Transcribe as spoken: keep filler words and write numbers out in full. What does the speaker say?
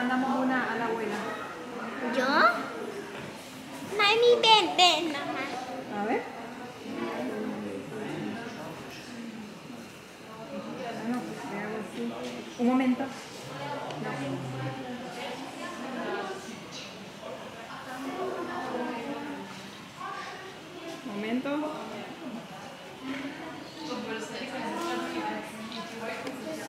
mandamos una a la abuela. ¿Yo? Mami, ven, ven, mamá. A ver. No, le hago así. Un momento. No. Un momento.